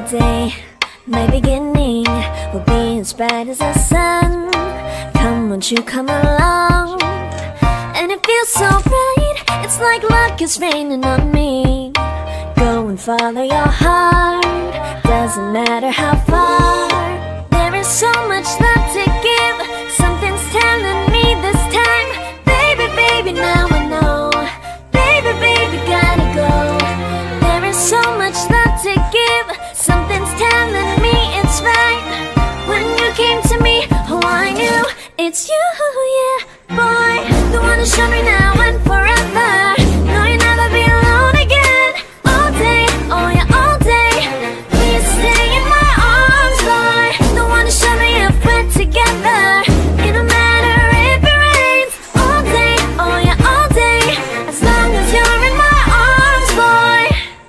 day, my beginning will be as bright as the sun. Come, won't you come along? And it feels so bright, it's like luck is raining on me. Go and follow your heart, doesn't matter how far. There is so much love to give, something's telling me this time. Baby, baby, now I know. Baby, baby, gotta go. There is so much love to give, something's telling me it's right. When you came to me, oh I knew it's you, yeah, boy. The one to show me now and forever. No, you'll never be alone again. All day, oh yeah, all day. Please stay in my arms, boy. The one to show me if we're together. It don't matter if it rains. All day, oh yeah, all day. As long as you're in my arms, boy.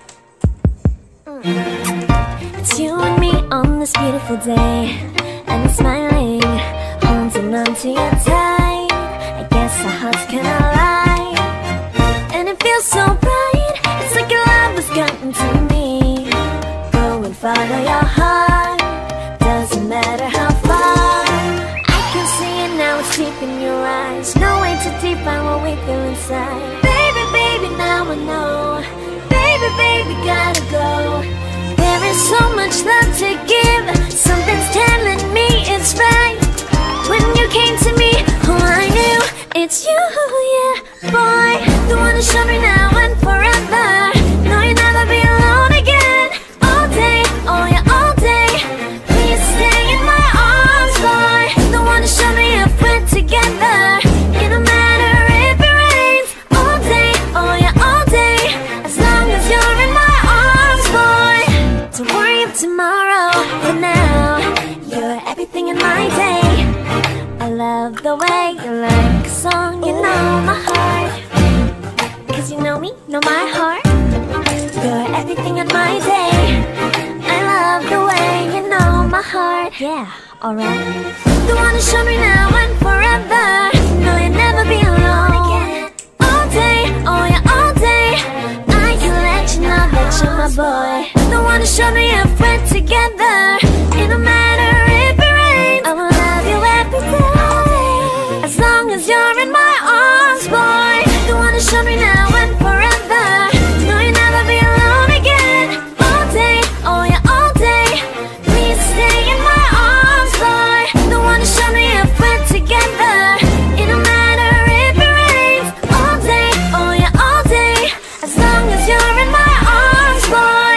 It's you and me on this beautiful day, and I'm smiling, holding on to you tight. I guess our hearts can align, and it feels so bright. It's like your love has gotten to me. Go and follow your heart, doesn't matter how far. I can see it now, it's deep in your eyes. No way to define what we feel inside. Baby, baby, now I know. Baby, baby, gotta go. There is so much love to give, something's telling me it's right. When you came to me, oh I knew it's you, yeah, boy. The one to show me now and forever. No, you'll never be alone again. All day, oh yeah, all day. Please stay in my arms, boy. The one to show me if we're together. It don't matter if it rains. All day, oh yeah, all day. As long as you're in my arms, boy. Don't worry of tomorrow, for now you're everything in my day. I love the way you like a song, you know my heart. Cause you know me, know my heart. You're everything in my day. I love the way you know my heart. Yeah, alright. The one to show me now and forever. No, you'll never be alone again. All day, oh yeah, all day. I can let you know that you're my boy. The one to show me if we're together. It don't matter if it rains. I will love you every day. As long as you're in my arms, boy. The one to show me now and forever. No, you'll never be alone again. All day, oh yeah, all day. Please stay in my arms, boy. The one to show me if we're together. It don't matter if it rains. All day, oh yeah, all day. As long as you're in my arms, boy.